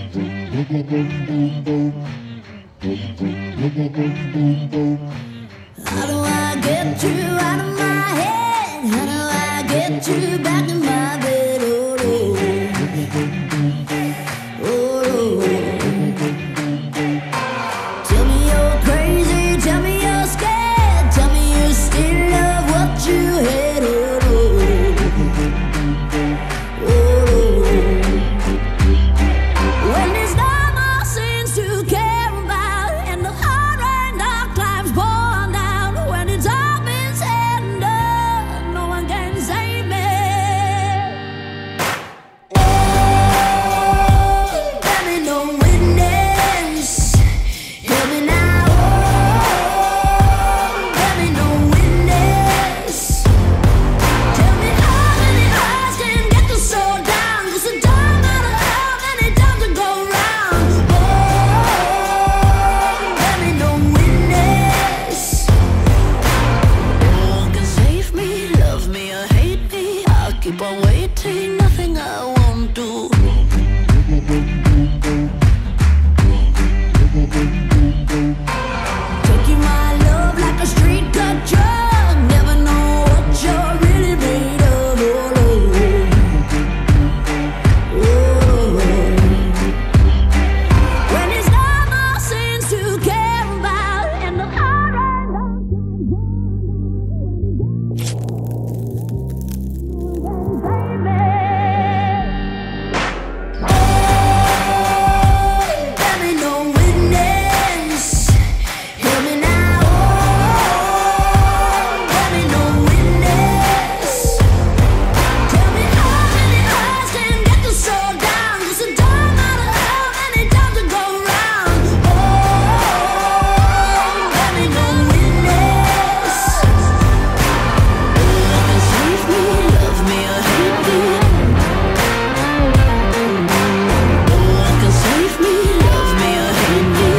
How do I get you out of my head? How do I get you back in my bed? Oh, oh, oh, oh. Tell me you're crazy, tell me you're scared, tell me you still love what you had. Oh, oh, oh, oh. When there's no more sins to care about, and the hard rain dark times pour down, when it's all been said and done, no one can save me. Oh, let me no witness, help me now. Oh, let me no witness, tell me how many hearts can get the soul down, 'cause it don't matter how many times it go round. Oh, let me no witness. No one can save me, love me or hate me, I'll keep on waiting, nothing I won't do. Taking my love like a street cut drug, never know what you're really made of. Oh, oh, oh. When there's no more sins to care about, and the hard rain don't save me. Oh, let me no witness, help me now. Oh, let me no witness, tell me how many hearts can get the soul down, 'cause it don't matter how many times it go round. Oh, let me no witness. No one can save me, love me or hate me. No one can save me, love me or hate me.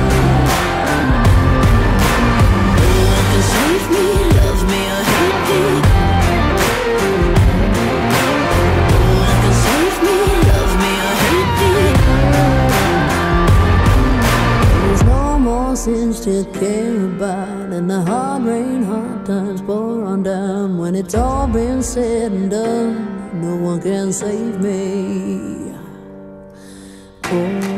No one can save me, love me or hate me. No one can save me, love me or hate me. There's no more sins to care about, and the hard rain, hard times pour on down, when it's all been said and done, no one can save me. Oh.